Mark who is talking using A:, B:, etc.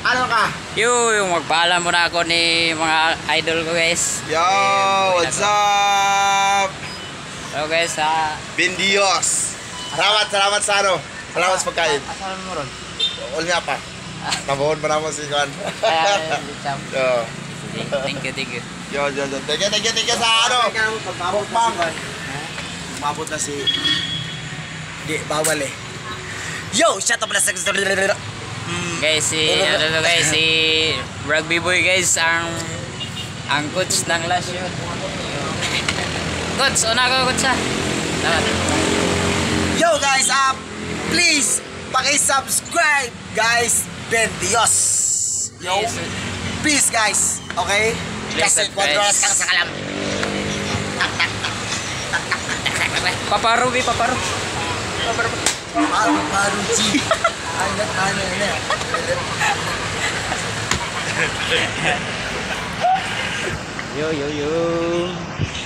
A: Ano ka?
B: Yung magpaalam muna ako ni mga idol ko guys.
A: Yo, what's up?
B: Hello guys,
A: Bendios. Salamat sa ano. Salamat sa pagkain.
B: Asalan mo ron?
A: Ol nga pa. Tabuhon pa naman si Juan. Yo.
B: Thank you.
A: Yo. Thank you sa ano.
C: Mabot na si... Di, bawal eh. Yo, shut up na sa...
B: Guys, si Rugby Boy guys, ang coach ng Last yun. Coach, una ka coach ha.
C: Yo guys, please, paki-subscribe guys, Bendios. Yo, peace guys, okay? Kasi 4 oras kang sa kalam.
B: Paparo.
C: Paru G. Ano.
B: Yo.